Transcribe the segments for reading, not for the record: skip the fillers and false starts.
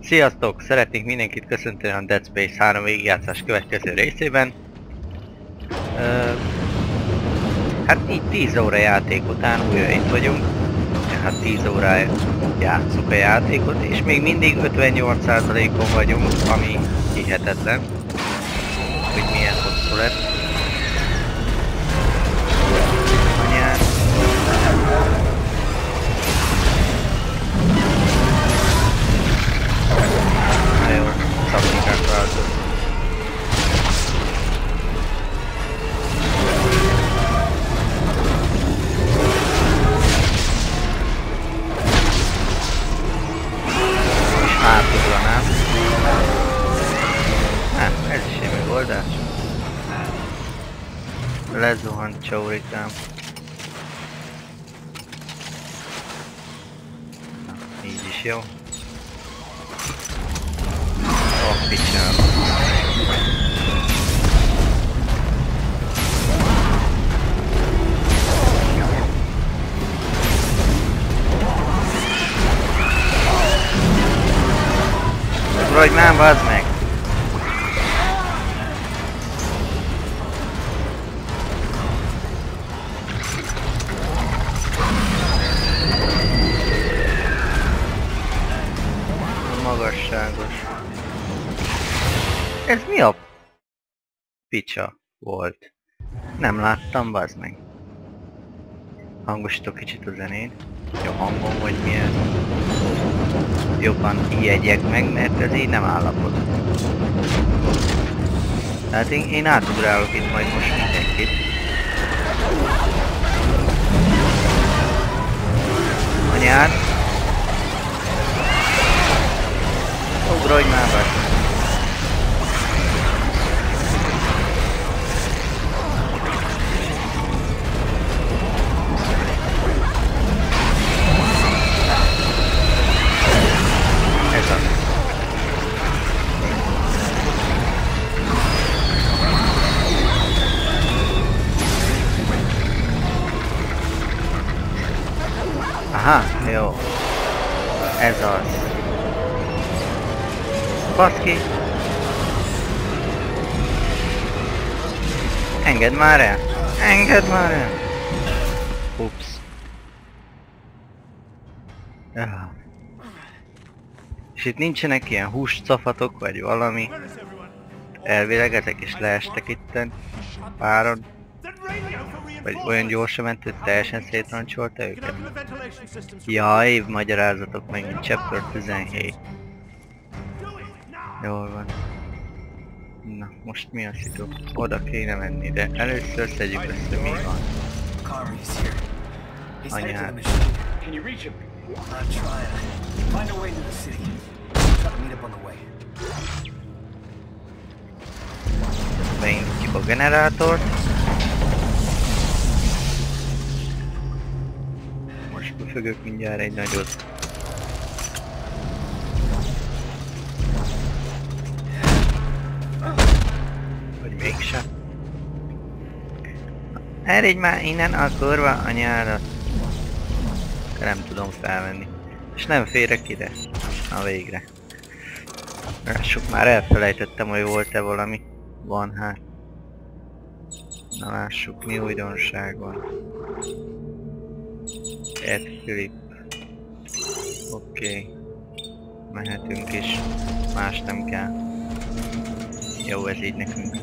Sziasztok! Szeretnék mindenkit köszönteni a Dead Space 3 végigjátszás következő részében. Hát így 10 óra játék után újra itt vagyunk. Hát 10 órája játsszuk a játékot, és még mindig 58%-on vagyunk, ami hihetetlen, hogy milyen hosszú lett. Anyád. Na jó, szaknikát változott. És hátugranám. Nem, ez is egy megoldás. Lezuhant csaurikám. Így is jó. Oh, picsám. Vagy már bazd meg! Magasságos. Ez mi a picsa volt? Nem láttam, bazd meg. Hangosítok kicsit a zenét. Jó hangom, vagy milyen. Jobban jegyek meg, mert ez így nem állapot. Tehát én átugrálok itt majd most mindenkit. Anyád! Ugrodj már be! Ez az. Aha, jó. Ez az. Baszki! Engedd már el! Engedd már el! Ups. És itt nincsenek ilyen húscafatok vagy valami. Elvileg ezek is leestek itten. Páron. Vagy olyan gyorsan ment, hogy teljesen szétroncsolta őket. Jaj, magyarázatok megint. Chapter 17. Jól van. Na, most mi a szitu? Oda kéne menni, de először szedjük össze, mi van. Anyád. Beindítjuk a generátort. Most püfögök mindjárt egy nagyot. Mégsem. Eredj már innen a kurva anyádat. Nem tudom felvenni. És nem férek ide. Na végre. Lássuk, már elfelejtettem, hogy volt-e valami. Van hát. Na lássuk, mi újdonság van. Add clip. Oké. Mehetünk is. Más nem kell. Jó, ez így nekünk.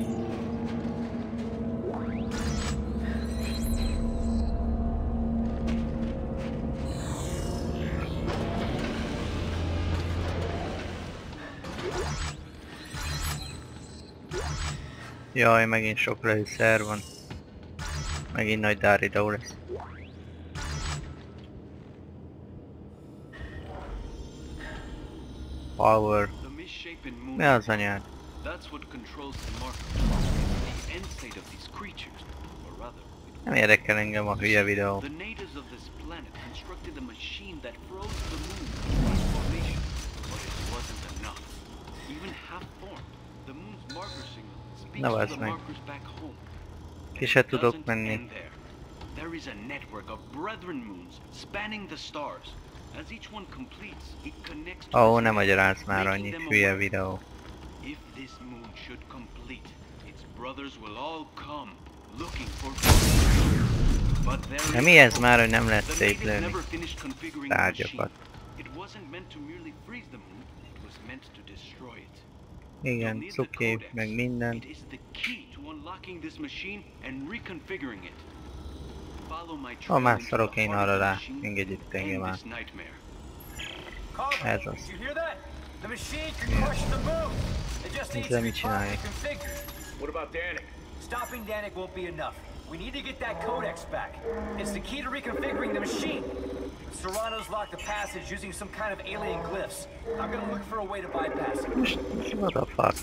Jaj, megint sok lőszer van. Megint nagy dáridó lesz. Power. Mi az anyád? Nem érdekel engem a hülye videó. Na vársz meg. Ki se tudok menni. There is a network of brethren moons spanning the stars. As each one completes, it connects to Ó, this nem map, magyarázz már making annyi them hülye aware. videó. If this moon should complete, its brothers will all come looking for but there De is mi ez hope. már, hogy nem lehet The natives szétlőni never finished configuring the tárgyakat? machine. It wasn't meant to merely freeze the moon, it was meant to destroy it. Igen, cuki, meg minden. It is the key to unlocking this machine and reconfiguring it. Follow my Ó, trail már into szarok the én heart of arra the rá. machine Engedjétek and engem end már. this nightmare. Ez Carver, az. did you hear that? The machine can crush the moon. It just needs to Ezzel be mit csinálják? properly configured. What about Danik? Stopping Danik won't be enough. We need to get that codex back. It's the key to reconfiguring the machine. Serrano's locked the passage using some kind of alien glyphs. I'm gonna look for a way to bypass it. What the fuck?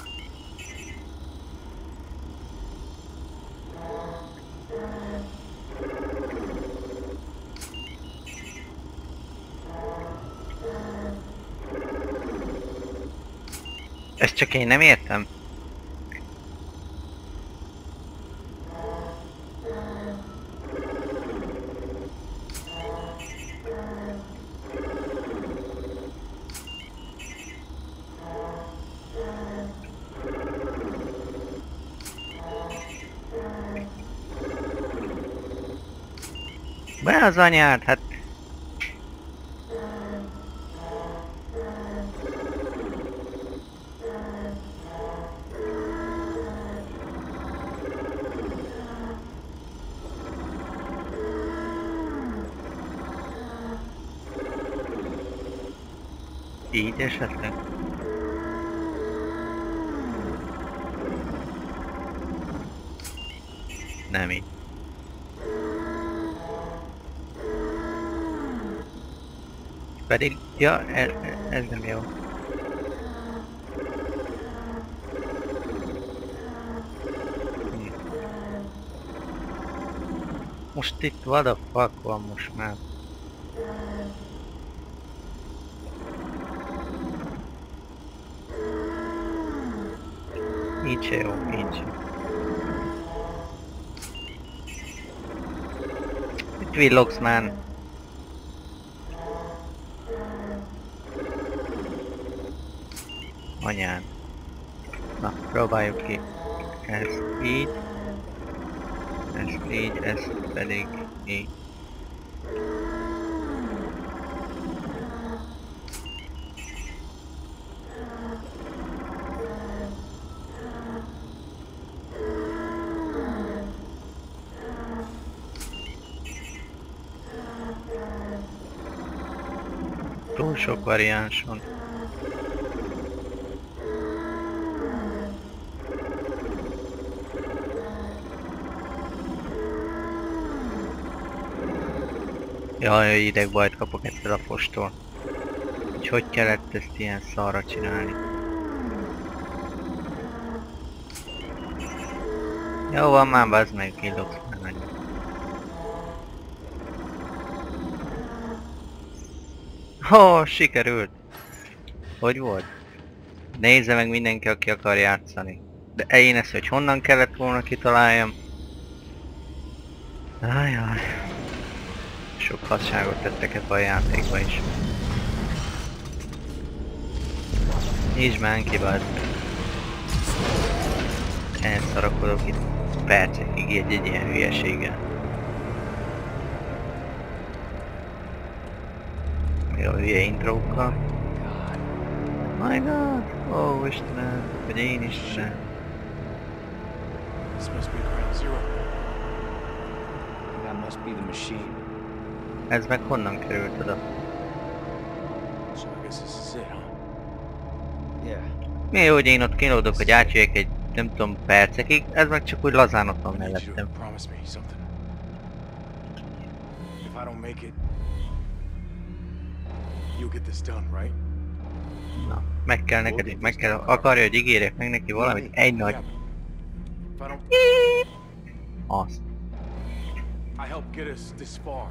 Ezt csak én nem értem. Be az anyád, hát... Így esetleg? Nem így. Pedig, ja, ez nem jó. Most itt what the fuck van most már? Így se jó, így se. Itt villogsz már. Anyád. Na, próbáljuk ki. Ez így. Ez így, ez pedig így. Túl sok variáns van. Jaj, idegbajt kapok ettől a fostól. Hogy kellett ezt ilyen szarra csinálni? Jó van már, bazd meg, villogsz már nagyon. Ó, sikerült! Hogy volt? Nézze meg mindenki, aki akar játszani. De én ezt, hogy honnan kellett volna kitaláljam. Ajaj. Sok hasságot tettek ebbe a játékba is. Nyisd már ki, bazd. Elszarakodok itt percekig egy ilyen hülyeséggel. Még a hülye intrókkal. My god! Ó, Istenem, hogy én Istenem. This must be ground zero. That must be the machine. Ez meg honnan került oda? So I guess this is it, huh? Yeah. Mi, hogy én ott kínlódok, hogy átjöjjek egy, nem tudom, percekig, ez meg csak úgy lazán ott van I need you to mellettem. promise me something. If I don't make it, you'll get this done, right? Na, meg kell neked, meg kell, akarja, hogy ígérjek meg neki valamit, egy nagy... Yeah, but if I don't, Azt. I helped get us this far.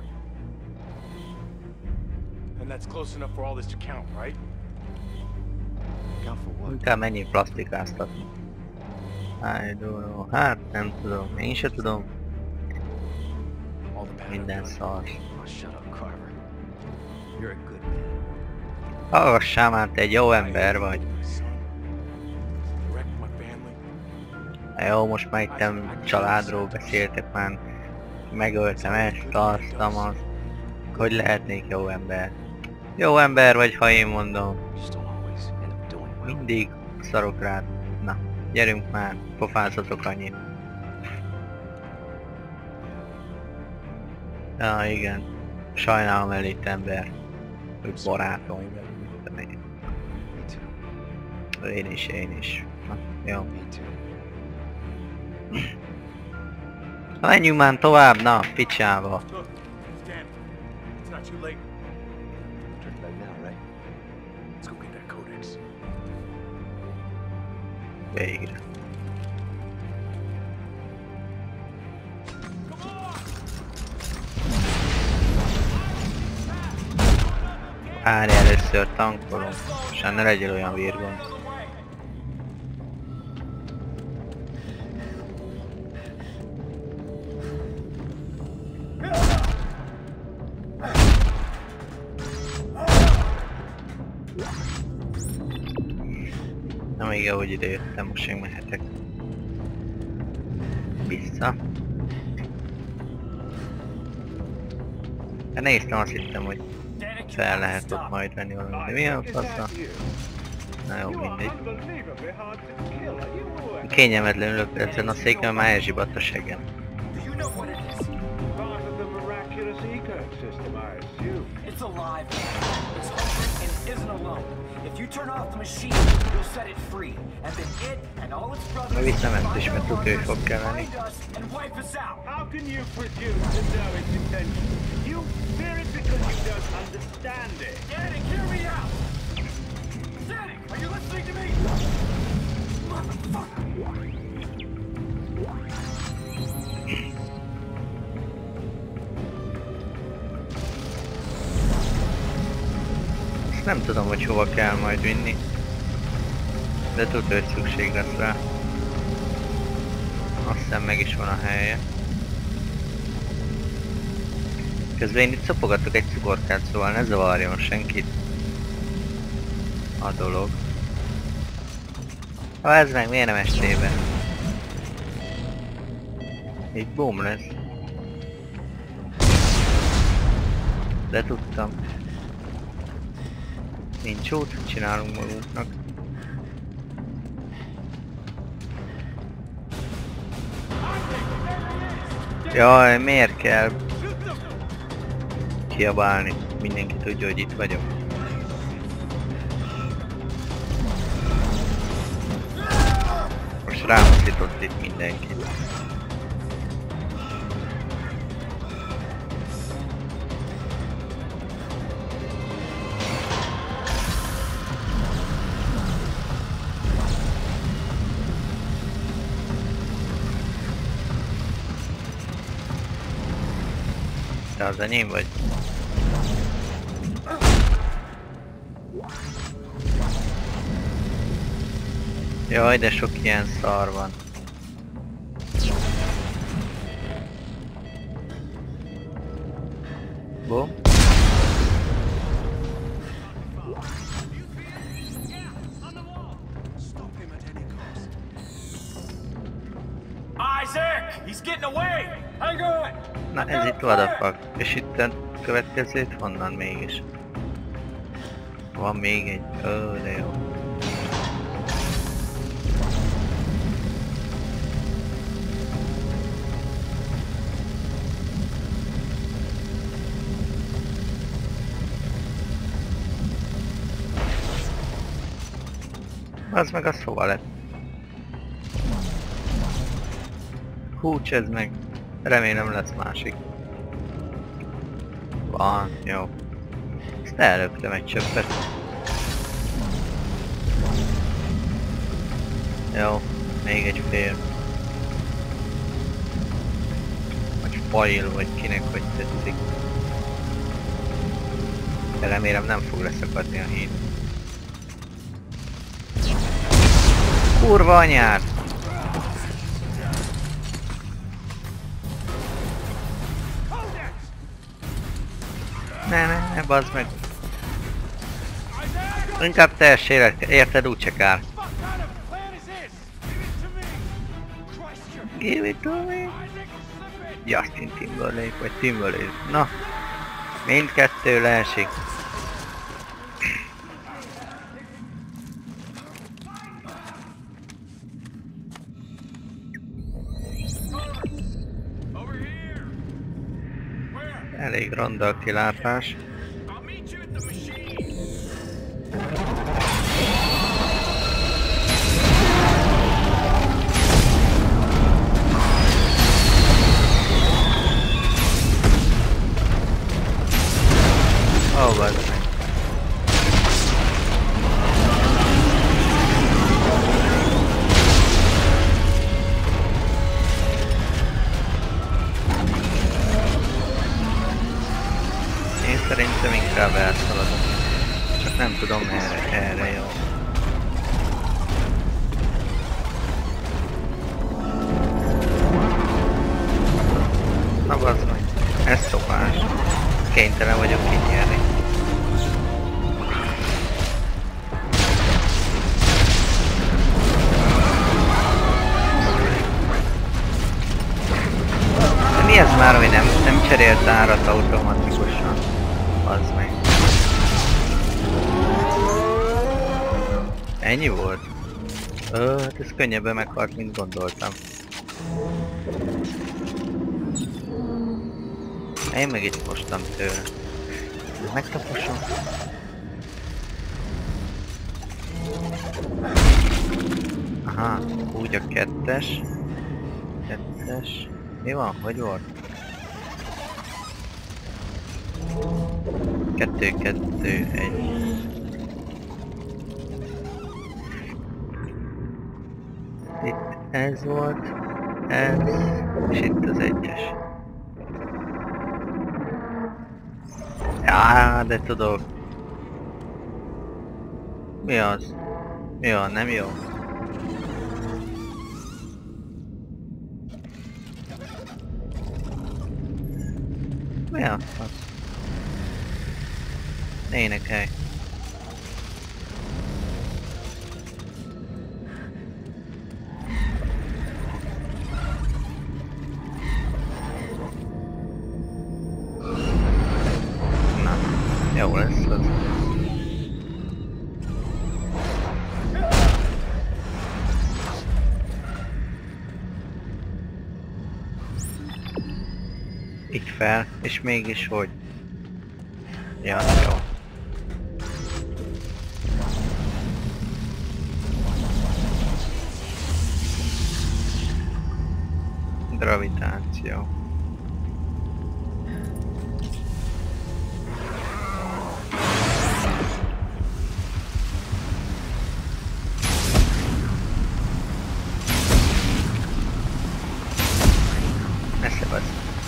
And that's close enough for all this to count, right? Count for what? Inkább mennyi plastikáztatni. I don't know. Hát nem tudom, én se tudom. All the pattern Minden done. szar. Oh, shut up, Carver. You're a good man. Hallgassál már, te egy jó ember vagy. Wrecked my family. Na jó, most már itt családról beszéltek már. Megöltem ezt, azt, azt. Hogy lehetnék jó ember? Jó ember vagy, ha én mondom. You still always end up doing well. Mindig szarok rád. Na, gyerünk már, pofázzatok annyit. Ja, igen. Sajnálom elit ember. Hogy barátom. Me too. Én is. Na, jó. Me too. Na, menjünk már tovább, na, picsába. Look, Stan, it's not too late. Turn back now, right? Let's go get that codex. Végre. Várj, először tankolom, és ne legyél olyan virgom. Na még ahogy ide jöttem, most még mehetek. Vissza. Hát néztem, azt hittem, hogy fel lehet ott majd venni valamit, de mi a faszra? Na jó, mindegy. Kényelmetlenül ülök ezen a széken, már elzsibadt a segem. Do you know what it is? Part of the miraculous ecosystem, I assume. It's alive. It's hungry and it isn't alone. If you turn off the machine, you'll set it free. And then it and all its brothers Na viszem ezt is, find mert our tudja, hogy runners, fog kelleni. find us, and wipe us out. How can you presume to know its intention? You fear it because you don't understand it. Danik, hear me out! Danik, are you listening to me? Motherfucker! Azt nem tudom, hogy hova kell majd vinni. De tudja, hogy szükség lesz rá. Azt hiszem meg is van a helye. Közben én itt szopogatok egy cukorkát, szóval ne zavarjon senkit a dolog. Ha ez meg miért nem estébe? Így boom lesz. De tudtam. Nincs út, csinálunk magunknak. Jaj, miért kell kiabálni? Mindenki tudja, hogy itt vagyok. Most rámaszított itt mindenkit. Te az enyém vagy? Jaj, de sok ilyen szar van. Bom. Isaac! He's getting away! Hang on! Na ez itt what the fuck. És itt a következőt honnan mégis? Van még egy. Ó, de jó. Az meg az hova lett? Húcs ez meg. Remélem lesz másik. Van, jó. Ezt elrögtem egy csöppet. Jó, még egy fél. Vagy fail, vagy kinek hogy tetszik. De remélem nem fog leszakadni a híd. Kurva anyád! Ne, bazd meg! Inkább teljes élet, érted, úgyse kár. What kind of plan is this? Give Give it to me! Christ, you're it to me. Isaac, slip it! Justin Timberlake vagy Timberlake. Na, mindkettő leesik. Over here! Where? Elég ronda a kilátás. I'll meet you at the machine! Ó, bazd meg. Én szerintem inkább elszaladok. Csak nem tudom erre jó. Na bazd meg. Ez szopás. Kénytelen vagyok kinyerni. De mi ez már, hogy nem cserélt árat automatikusan? Az meg. Ennyi volt? Hát ez könnyebben meghalt, mint gondoltam. Én meg itt mostam tőle. Megtaposom. Aha, úgy a kettes. Kettes. Mi van? Hogy volt? 2, 2, 1. Itt ez volt. Ez. És itt az egyes. Á, de tudok. Mi az? Mi van? Nem jó? Mi a fasz? Énekelj. Na, jó lesz az. Itt fel, és mégis hogy? Ja, jó. Gravitáció. Messze vagy.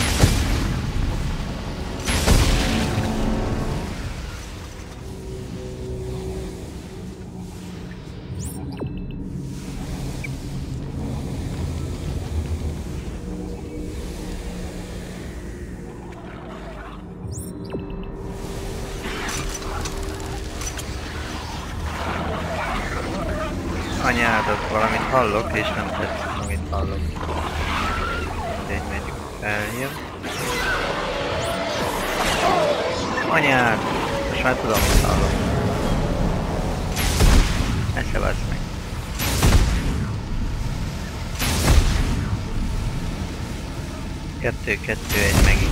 Anyádat, valamit hallok, és nem tetszik, amit hallok. Mindegy, megyünk feljön. Anyád! Most már tudom, mit hallok. Ne szevasd meg. Kettő, kettő, egy megint.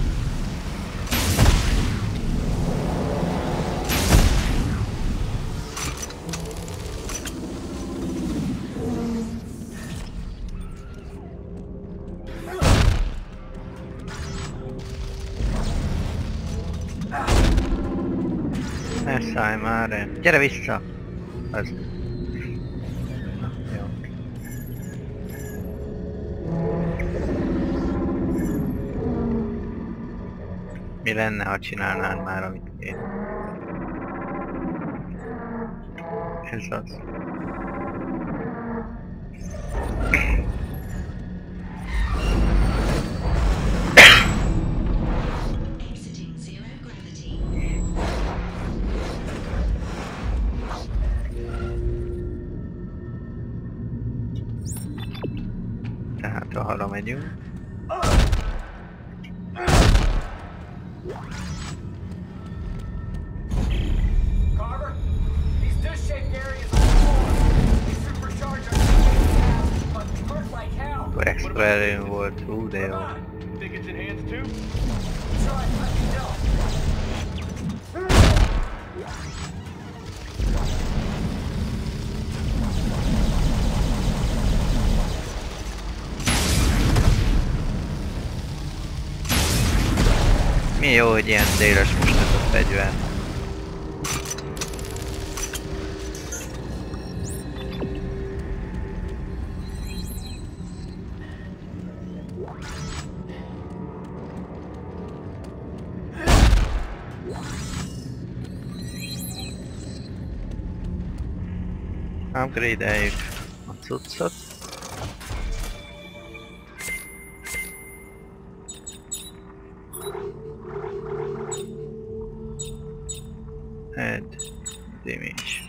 Ne szállj már el. Gyere vissza! Az. Na, jó. Mi lenne, ha csinálnád már, amit én? Ez az. megyünk. Carver, these disc-shaped areas are full. They supercharge our fast, but they hurt like hell. Akkor extra erőn volt, hú de jó. Think it's enhanced too? Try and let me know. Mi jó, hogy ilyen széles most ez a fegyver. Upgrade-eljük a cuccot. Add damage.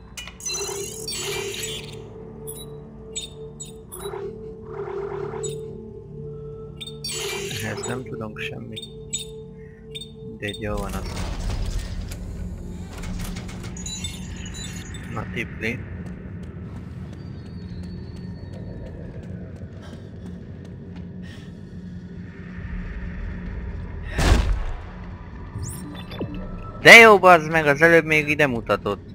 Ehhez nem tudunk semmit. De egy jó van az. Na tipli. De jó, bazd meg, az előbb még ide mutatott.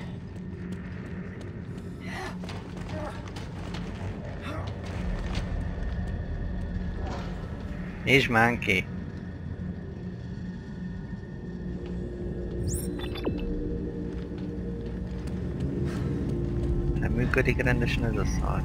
És már ki. Nem működik rendesen ez a szar.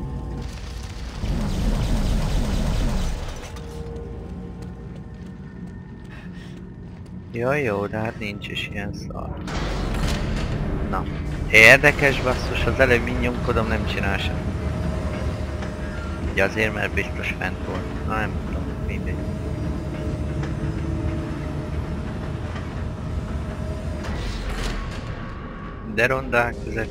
Jaj, jó, de hát nincs is ilyen szar. Na, érdekes basszus, az előbb mind nyomkodom, nem csinál sem. Ugye azért, mert biztos fent volt. Na nem tudom, mindegy. De rondák ezek.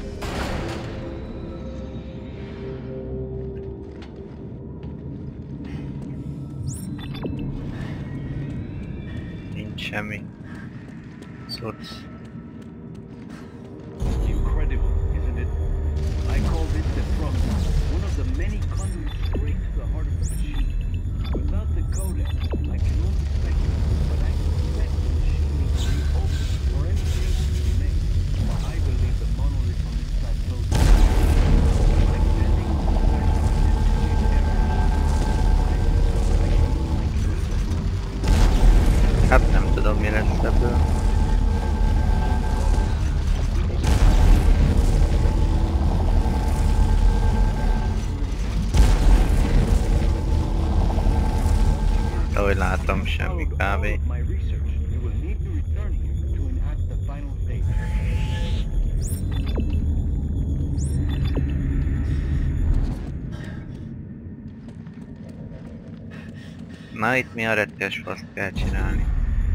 Nincs semmi. Cucc. Incredible, isn't it? I call this the front, one of the many conduits straight to the heart of the machine. Without the codex, I can only speculate, but I suspect the machine needs to be open for any changes to be made. I believe the monolith on this plateau is extending the possession of this Hát nem tudom, mi lesz ebből. Ahogy látom, semmi kb. Na itt mi a retkes faszt kell csinálni?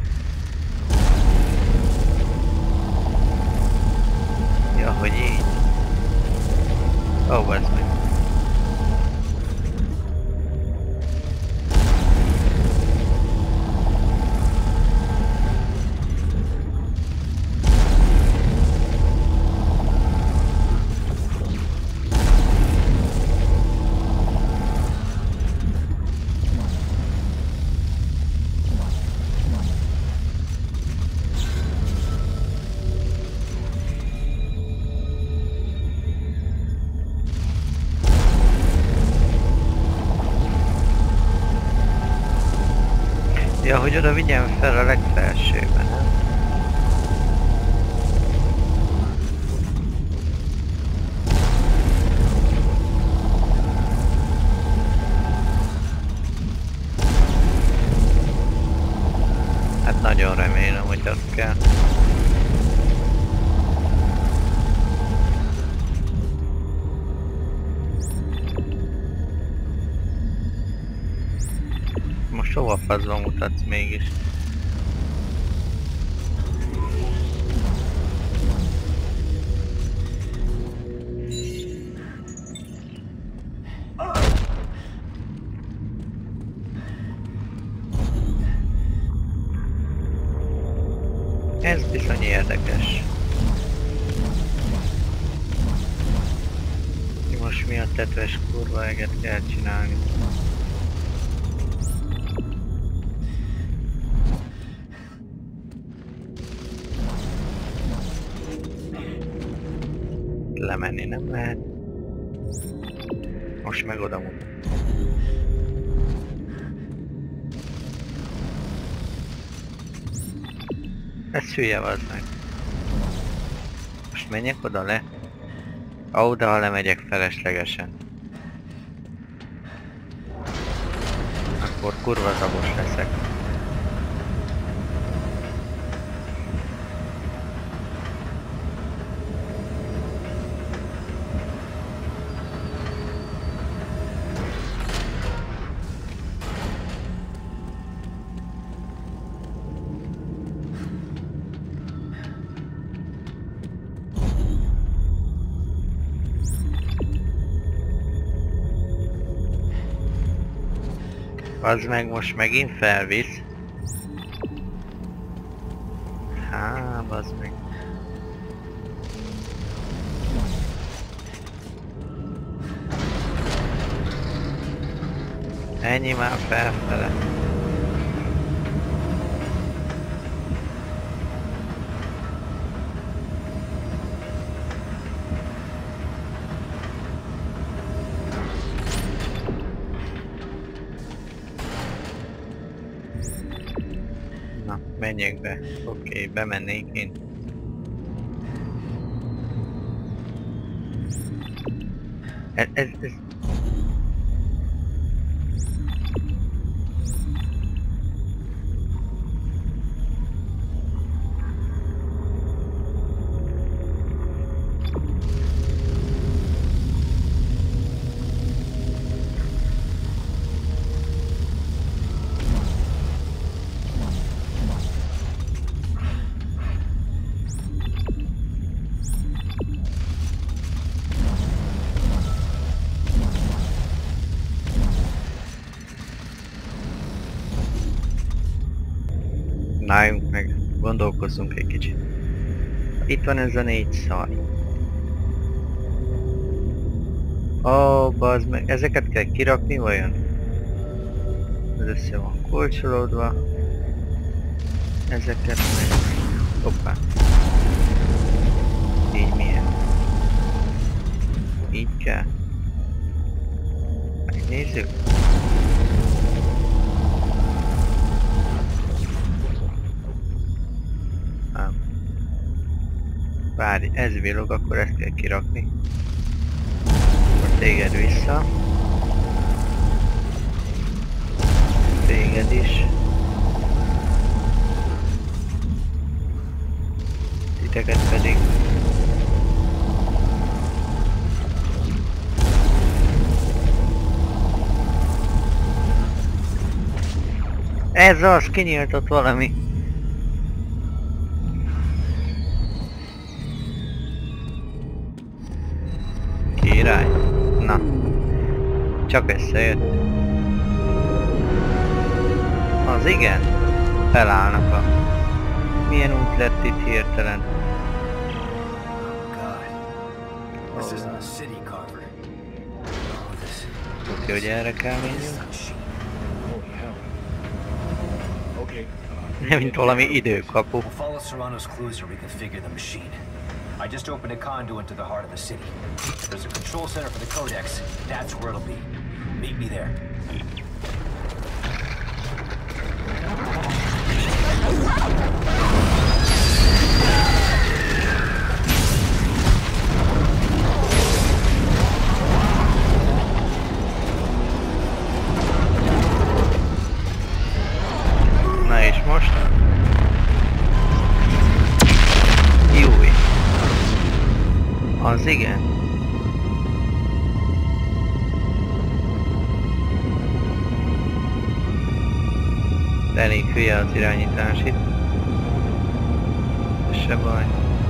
Ja, hogy így. Ó, ez meg. Ja, hogy oda vigyem fel a legfelsőben, nem? Hát nagyon remélem, hogy azt kell. Most hova faszba mutatsz mégis? Ez bizony érdekes. Most mi a tetves kurva eget kell csinálni? Lemenni nem lehet. Most meg oda mutat. Ez hülye az meg. Most menjek oda le? Oda, ha lemegyek feleslegesen. Akkor kurva zabos leszek. Az meg most megint felvisz. Há, az meg. Ennyi már felfele. Na, menjek be. Oké, bemennék én. Ez... Na, álljunk meg, gondolkozzunk egy kicsit. Itt van ez a 4 szar. Ó, bazd meg, ezeket kell kirakni vajon? Ez össze van kulcsolódva. Ezeket meg... Hoppá. Így milyen? Így kell. Megnézzük. Várj, ez villog, akkor ezt kell kirakni. Akkor téged vissza. Téged is. Titeket pedig. Ez az, kinyíltott valami. Király. Na. Csak összejött. Az igen. Felállnak a... Milyen út lett itt hirtelen? Oké, hogy erre kell menjünk. Mint valami időkapu. We'll follow Serrano's clues to reconfigure the machine. I just opened a conduit to the heart of the city. If there's a control center for the Codex, that's where it'll be. Meet me there. Na és most? Júj! Az igen. Elég hülye az irányítás itt. Ez se baj.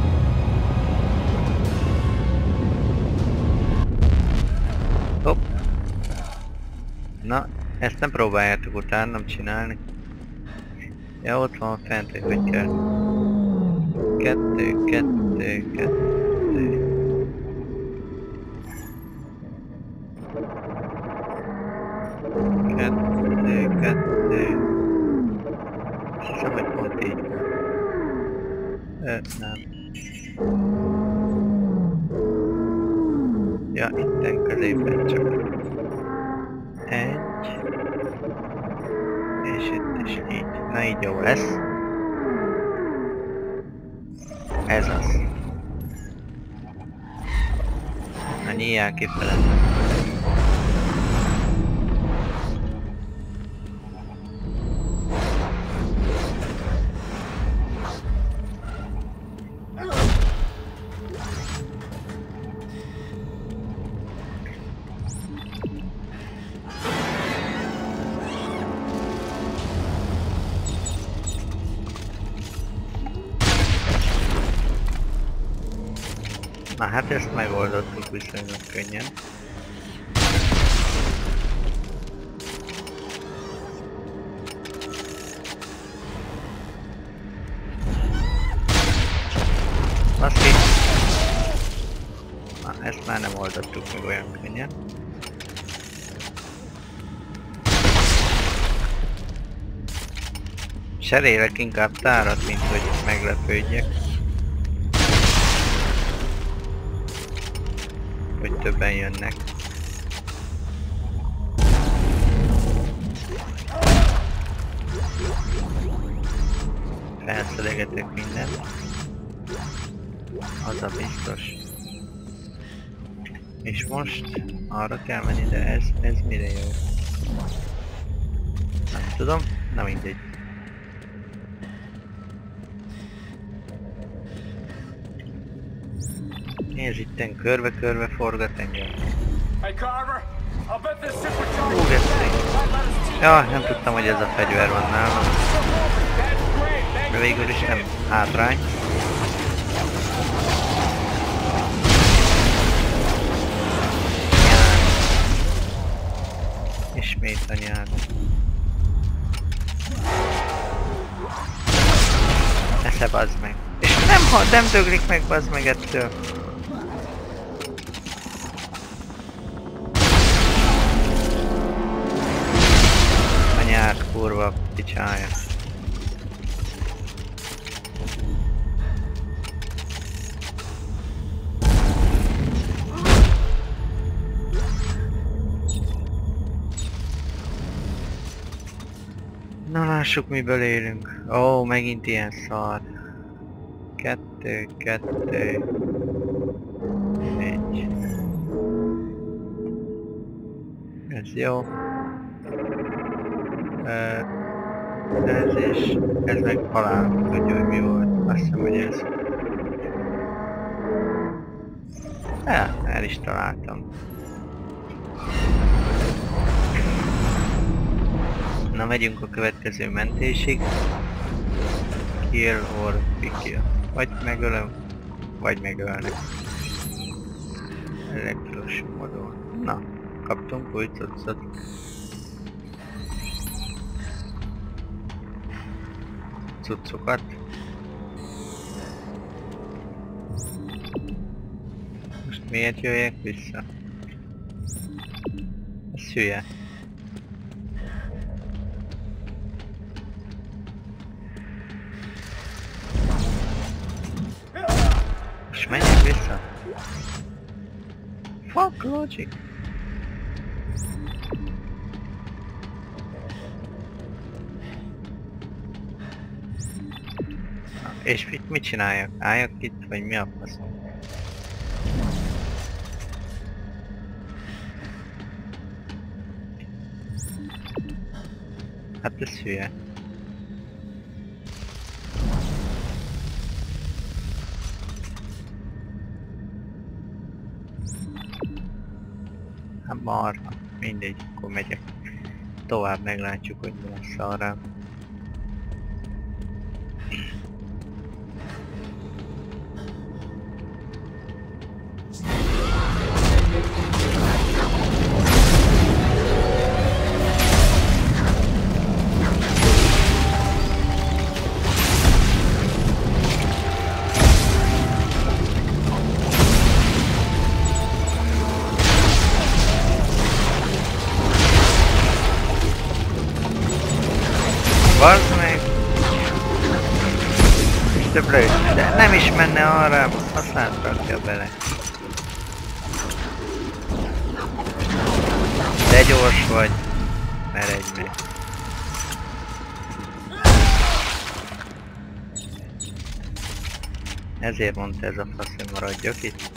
Hopp! Na, ezt nem próbáljátok utánam csinálni. Ja, ott van fent, hogy kell. Kettő, kettő, kettő. Kettő, kettő. Azt hiszem, hogy pont így van. Nem. Ja, itten középen csak. Egy. És itt is így. Na így jó lesz. Ez az. Na nyíljál kifele. Na hát ezt megoldottuk viszonylag könnyen. Baszki! Na ezt már nem oldottuk meg olyan könnyen. Cserélek inkább tárat, mint hogy meglepődjek. Hogy többen jönnek. Felszedegetek mindent. Az a biztos. És most arra kell menni, de ez mire jó? Nem tudom, na mindegy. Nézd, itten körbe-körbe forgat engem. Hey Carver, I'll bet this supercharged Hú, geszték. might let us team Ja, up. nem tudtam, hogy ez a fegyver van nálam. That's great, thanks. De végül is nem hátrány. Ismét a nyár. Esze bazd meg. És nem döglik meg bazd meg ettől. A nyár kurva picsája. Na lássuk, miből élünk. Ó, megint ilyen szar. Kettő, kettő. Egy. Ez jó. Ez is. Ez meg halál. Tudja, hogy mi volt. Azt hiszem, hogy ez. El is találtam. Na, megyünk a következő mentésig. Kill or be kill. Vagy megölöm, vagy megölnek. Elektros módon. Na, kaptunk új cuccot. Cuccokat. Most miért jöjjek vissza? Ez hülye. Most menjek vissza? Fuck logic! Na, és mit csináljak? Álljak itt, vagy mi a fasz? Hát ez hülye. Hát marha, mindegy, akkor megyek. Tovább meglátjuk, hogy mi lesz arra. több lőtt, de nem is menne arra, azt átrakja bele. De gyors vagy, eredj meg. Ezért mondta ez a fasz, hogy maradjak itt.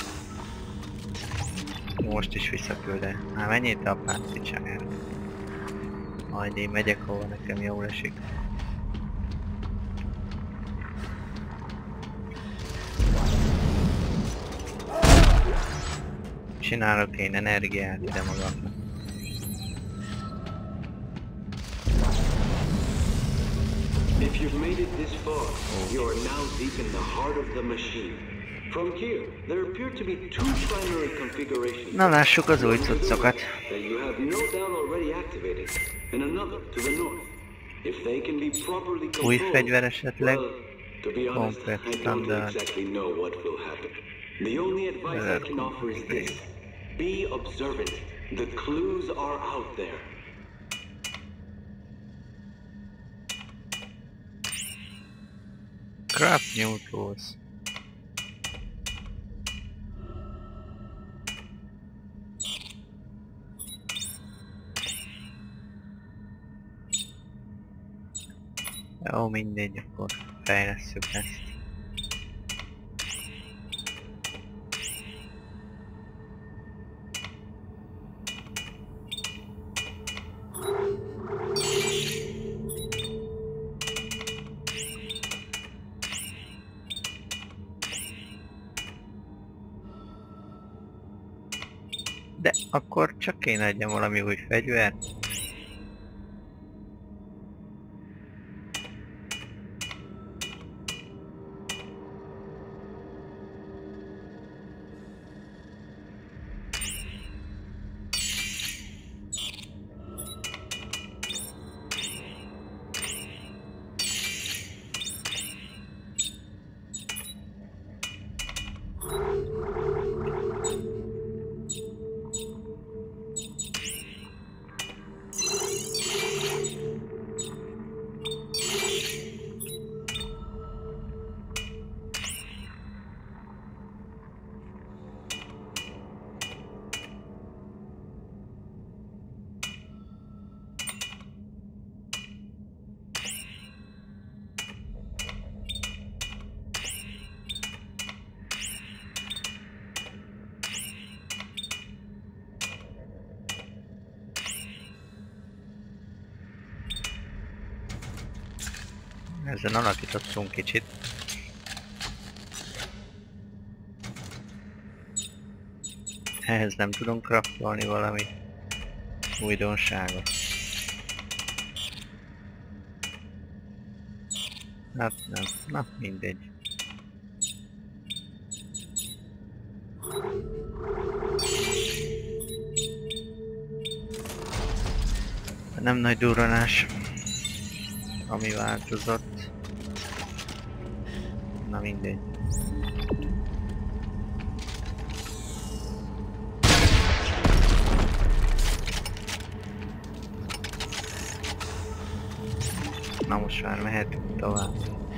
Most is visszakülde. Hát menjél te apád picsájára. Majd én megyek, ahol nekem jól esik. Csinálok én energiát ide magamnak. If you've made it this far, you are now deep in the heart of the machine. From here, there appear to be two primary configurations. Na lássuk az új cuccokat. That you have no doubt already activated, and another to the north. If they can be properly Új controlled, fegyver esetleg. well, to be honest, Komplet I don't standard. exactly know what will happen. The only advice I can offer is this. Be observant. The clues are out there. Craft new tools. Jó, mindegy, akkor fejlesszük ezt. De akkor csak kéne legyen valami új fegyver. Ezen alakítottunk kicsit. Ehhez nem tudunk craftolni valami újdonságot. Hát nem, na mindegy. Nem nagy durranás, ami változott. Na mindegy. Na most már mehetünk tovább.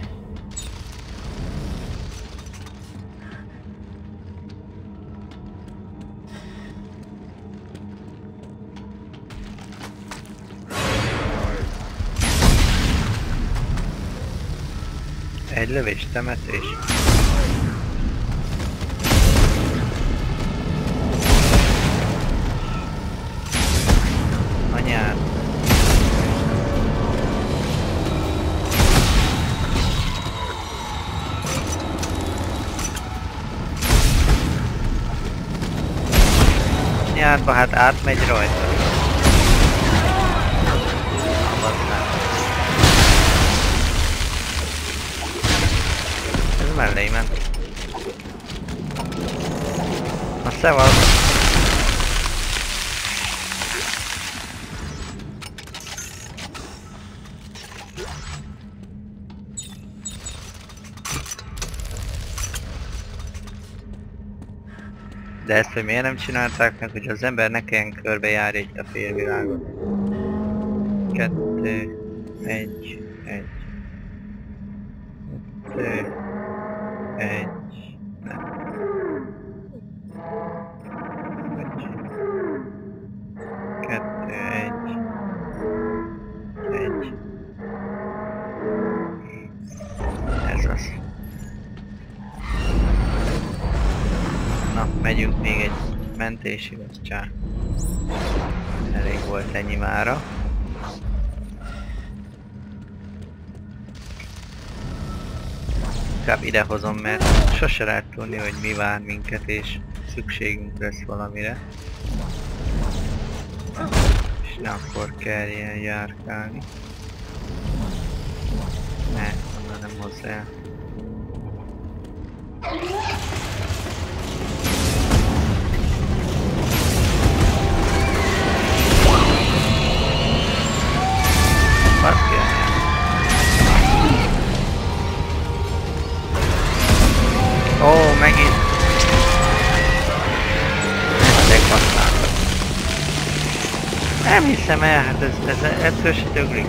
Egy lövés, temetés. Anyád. Anyádba, hát átmegy rajta. Ez mellé ment. Na szevasz! De ezt, hogy miért nem csinálták meg, hogy az ember ne kelljen körbejárja itt a félvilágot. 2, 1, 1. 2, 1, nem. 2, 1, 1. Ez az. Na, megyünk még egy mentésig, az csá. Elég volt ennyi mára. Inkább idehozom, mert sose lehet tudni, hogy mi vár minket, és szükségünk lesz valamire. És ne akkor kell ilyen járkálni. Ne, onnan nem hozzá. Baszki anyám. Ó, megint. Megbasztáltak. Nem hiszem el, hát ez ettől se döglik.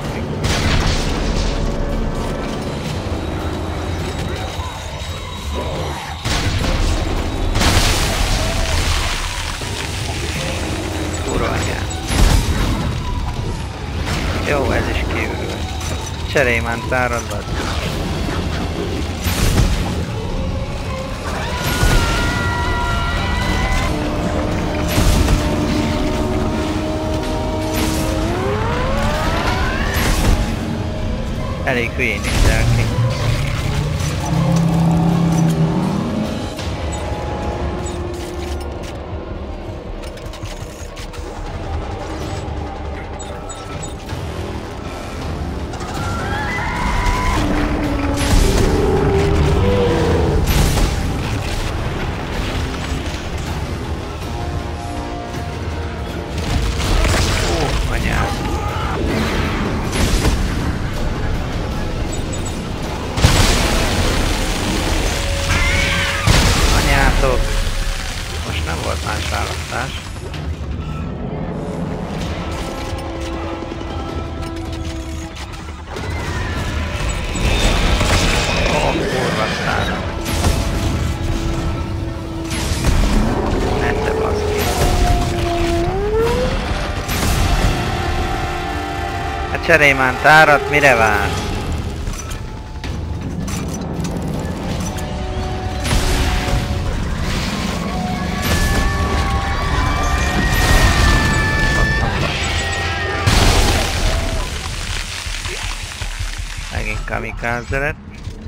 Kurva anyám. Jó, ez is kívül. Cserélj már táradva. Elég hülyén nézel ki. Most nem volt más választás. Ó, kurva szára. Ne te baszki. Hát cserélj már tárat, mire vársz? Megint kamikaze lett.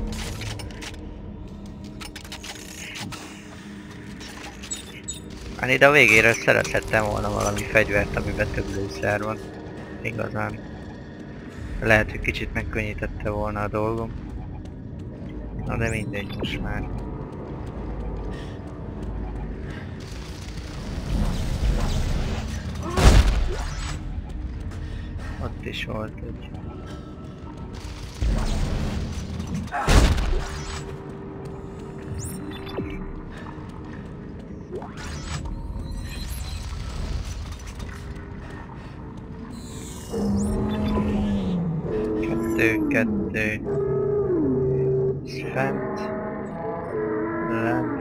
Hát ide a végére szerezhettem volna valami fegyvert, amiben több lőszer van. Igazán. Lehet, hogy kicsit megkönnyítette volna a dolgom. Na de mindegy most már. Ott is volt egy. Kettő. Fent. Lent.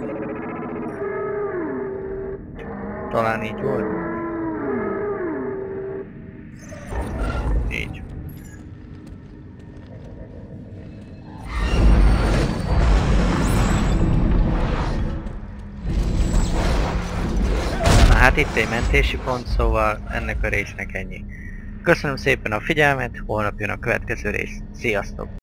Talán így volt. Így. Na hát itt egy mentési pont, szóval ennek a résznek ennyi. Köszönöm szépen a figyelmet, holnap jön a következő rész. Sziasztok!